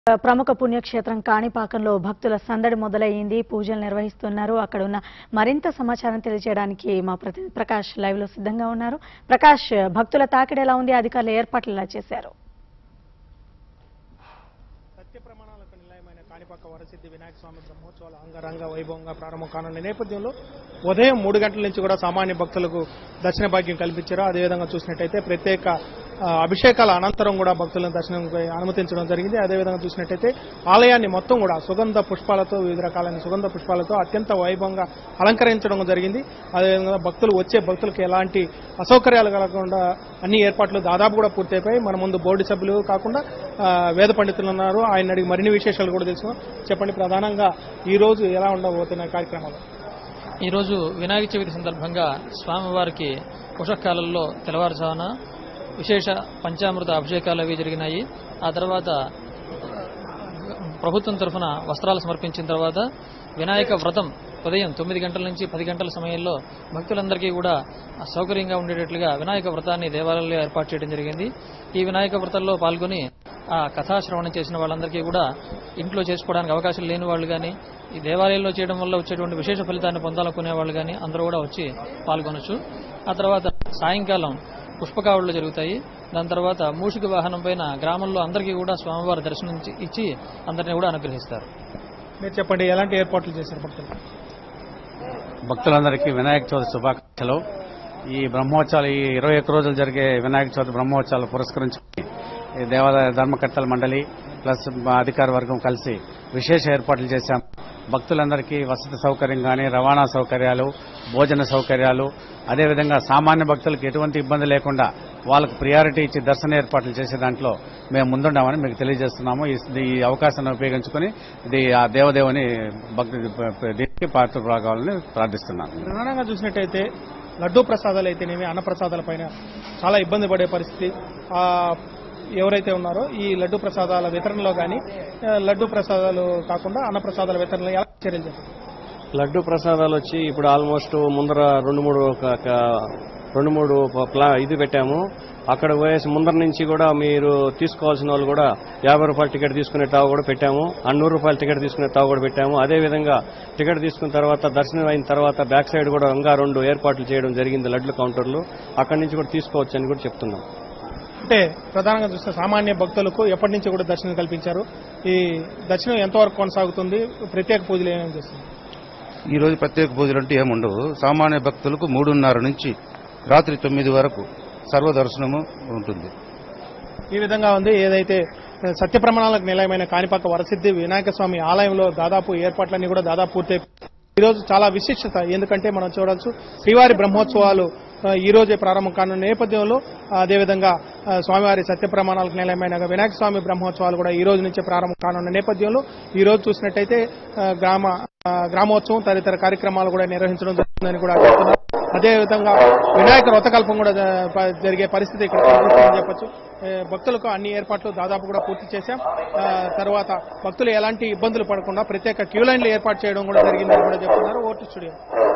ప్రముఖ పుణ్యక్షేత్రం కాణిపాకంలో భక్తుల సందడి మొదలయ్యింది. పూజలు నిర్వహిస్తున్నారు. అక్కడ ఉన్న మరింత సమాచారం తెలియజేయడానికి మా ప్రతినిధి ప్రకాష్ లైవ్ లో సిద్ధంగా ఉన్నారు. ప్రకాష్, భక్తుల తాకిడి ఎలా ఉంది? అధికారులు ఏర్పాట్లు ఎలా చేశారు? ప్రమాణాలకు నిలయమైన కాణిపాక వరసిద్ధి వినాయక స్వామి బ్రహ్మోత్సవాలు అంగరంగ వైభవంగా ప్రారంభం కానున్న నేపథ్యంలో ఉదయం 3 గంటల నుంచి కూడా సామాన్య భక్తులకు దర్శన భాగ్యం కల్పించారు. అదేవిధంగా చూసినట్టయితే ప్రత్యేక అభిషేకాల అనంతరం కూడా భక్తులను దర్శనంపై అనుమతించడం జరిగింది. అదేవిధంగా చూసినట్టయితే ఆలయాన్ని మొత్తం కూడా సుగంధ పుష్పాలతో, వివిధ రకాలైన సుగంధ పుష్పాలతో అత్యంత వైభవంగా అలంకరించడం జరిగింది. అదేవిధంగా భక్తులకు ఎలాంటి అసౌకర్యాలు కలగకుండా అన్ని ఏర్పాట్లు దాదాపు కూడా పూర్తయిపోయి మన ముందు బోర్డు సభ్యులు కాకుండా వేద పండితులు ఉన్నారు. ఆయన అడిగి మరిన్ని విశేషాలు కూడా తెలుసుకున్నాం. చెప్పండి, ప్రధానంగా ఈ రోజు ఎలా ఉండబోతున్న కార్యక్రమాలు? ఈరోజు వినాయక చవితి సందర్భంగా స్వామివారికి ఉషకాలంలో తెల్లవారుజామున విశేష పంచామృత అభిషేకాలు అవి జరిగినాయి. ఆ తర్వాత ప్రభుత్వం తరఫున వస్త్రాలు సమర్పించిన తర్వాత వినాయక వ్రతం ఉదయం 9 గంటల నుంచి 10 గంటల సమయంలో భక్తులందరికీ కూడా సౌకర్యంగా ఉండేటట్లుగా వినాయక వ్రతాన్ని దేవాలయంలో ఏర్పాటు చేయడం జరిగింది. ఈ వినాయక వ్రతంలో పాల్గొని ఆ కథాశ్రవణం చేసిన వాళ్ళందరికీ కూడా ఇంట్లో చేసుకోవడానికి అవకాశం లేని వాళ్ళు కానీ, ఈ దేవాలయంలో చేయడం వల్ల వచ్చేటువంటి విశేష ఫలితాన్ని పొందాలనుకునే వాళ్ళు కానీ అందరూ కూడా వచ్చి పాల్గొనొచ్చు. ఆ తర్వాత సాయంకాలం పుష్పకావళ్లు జరుగుతాయి. దాని తర్వాత మూషిక వాహనం పైన గ్రామంలో అందరికీ కూడా స్వామివారి దర్శనం ఇచ్చి అందరినీ కూడా అనుగ్రహిస్తారు. మీరు చెప్పండి, ఎలాంటి ఏర్పాట్లు చేశారు భక్తులందరికీ వినాయక చవితి శుభాకాంక్షలు. ఈ బ్రహ్మోత్సవాలు, ఈ 21 రోజులు జరిగే వినాయక చవితి బ్రహ్మోత్సవాలు పురస్కరించుకుని దేవాలయ ధర్మకర్తల మండలి ప్లస్ అధికార వర్గం కలిసి విశేష ఏర్పాట్లు చేశాం. భక్తులందరికీ వసతి సౌకర్యం కానీ, రవాణా సౌకర్యాలు, భోజన సౌకర్యాలు, అదేవిధంగా సామాన్య భక్తులకు ఎటువంటి ఇబ్బంది లేకుండా వాళ్ళకు ప్రియారిటీ ఇచ్చి దర్శన ఏర్పాట్లు చేసే దాంట్లో మేము ముందుండామని మీకు తెలియజేస్తున్నాము. ఈ అవకాశాన్ని ఉపయోగించుకుని ఆ దేవదేవుని దీనికి పాత్ర కావాలని ప్రార్థిస్తున్నాను. ప్రధానంగా చూసినట్టయితే లడ్డూ ప్రసాదాలు అయితేనేమి, అన్న ప్రసాదాల పైన చాలా ఇబ్బంది పడే పరిస్థితి. ఎవరైతే ఉన్నారో ఈ లడ్డూ ప్రసాదాల వితరణలో కానీ, లడ్డూ ప్రసాదాలు కాకుండా అన్న ప్రసాదాల వితరణలో ఎలా చర్యలు చేస్తారు? లడ్డూ ప్రసాదాలు వచ్చి ఇప్పుడు ఆల్మోస్ట్ ముందర రెండు మూడు ఇది పెట్టాము. అక్కడ పోయేసి ముందర నుంచి కూడా మీరు తీసుకోవాల్సిన వాళ్ళు కూడా 50 రూపాయల టికెట్ తీసుకునే తావు కూడా పెట్టాము. 100 రూపాయల టికెట్ తీసుకునే తావు కూడా పెట్టాము. అదేవిధంగా టికెట్ తీసుకున్న తర్వాత దర్శనం అయిన తర్వాత బ్యాక్ సైడ్ కూడా ఇంకా 2 ఏర్పాట్లు చేయడం జరిగింది లడ్లు కౌంటర్లు. అక్కడి నుంచి కూడా తీసుకోవచ్చు అని కూడా చెప్తున్నాం. అంటే ప్రధానంగా చూస్తే సామాన్య భక్తులకు ఎప్పటి నుంచి కూడా దర్శనం కల్పించారు. ఈ దర్శనం ఎంతవరకు కొనసాగుతుంది? ప్రత్యేక పూజలు ఏమేమి చేస్తుంది? ఈ రోజు ప్రత్యేక పూజలు అంటే ఏముండవు. సామాన్య భక్తులకు 3:30 నుంచి రాత్రి 9 వరకు సర్వదర్శనము ఉంటుంది. ఈ విధంగా ఉంది. ఏదైతే సత్య ప్రమాణాలకు నిలయమైన కాణిపాక వరసిద్ధి వినాయక స్వామి ఆలయంలో దాదాపు ఏర్పాట్లన్నీ కూడా దాదాపు పూర్తయి ఈరోజు చాలా విశిష్టత. ఎందుకంటే మనం చూడవచ్చు, శ్రీవారి బ్రహ్మోత్సవాలు ఈ రోజే ప్రారంభం కానున్న నేపథ్యంలో, అదేవిధంగా స్వామివారి సత్య ప్రమాణాలకు నిలయమైన వినాయక స్వామి బ్రహ్మోత్సవాలు కూడా ఈ రోజు నుంచే ప్రారంభం కానున్న నేపథ్యంలో ఈ రోజు చూసినట్టయితే గ్రామోత్సవం తదితర కార్యక్రమాలు కూడా నిర్వహించడం జరుగుతుందని కూడా చెప్తున్నారు. అదేవిధంగా వినాయక వ్రతకల్పం కూడా జరిగే పరిస్థితి ఇక్కడ కనిపిస్తుందని చెప్పొచ్చు. భక్తులకు అన్ని ఏర్పాట్లు దాదాపు కూడా పూర్తి చేశాం. తర్వాత భక్తులు ఎలాంటి ఇబ్బందులు పడకుండా ప్రత్యేక క్యూ లైన్లు ఏర్పాటు చేయడం కూడా జరిగిందని కూడా చెప్తున్నారు. Vote studio.